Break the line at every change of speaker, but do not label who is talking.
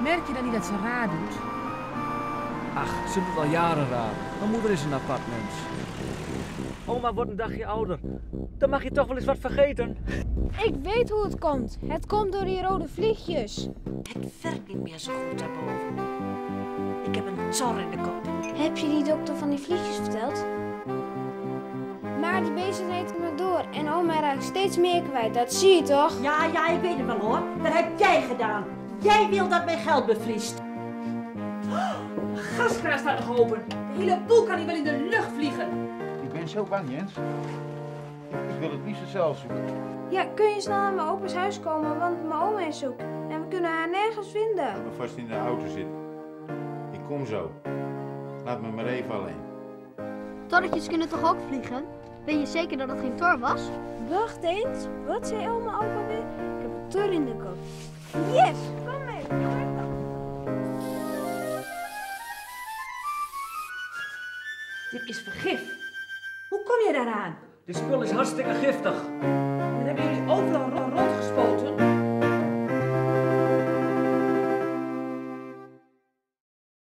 Merk je dan niet dat ze raar doet?
Ach, ze doet al jaren raar. Mijn moeder is een apart mens. Oma wordt een dagje ouder. Dan mag je toch wel eens wat vergeten.
Ik weet hoe het komt. Het komt door die rode vliegjes.
Het werkt niet meer zo goed daarboven. Ik heb een zor in de kop.
Heb je die dokter van die vliegjes verteld? Maar die beesten eten maar door en oma raakt steeds meer kwijt, dat zie je toch?
Ja, ik weet het wel hoor. Dat heb jij gedaan. Jij wil dat mijn geld bevriest.
De gaskraan staat nog open. De hele boel kan hier wel in de lucht vliegen.
Ik ben zo bang, Jens. Ik wil het liefst zelf zoeken.
Ja, kun je snel naar mijn opa's huis komen, want mijn oma is zoek. En we kunnen haar nergens vinden.
Laat me vast in de auto zitten. Ik kom zo. Laat me maar even alleen.
Torretjes kunnen toch ook vliegen? Ben je zeker dat het geen tor was?
Wacht eens, wat zei oma ook alweer? Ik heb een tor in de kop. Yes, kom mee.
Dit is vergif. Hoe kom je daaraan?
Dit spul is hartstikke giftig.
Dan hebben jullie overal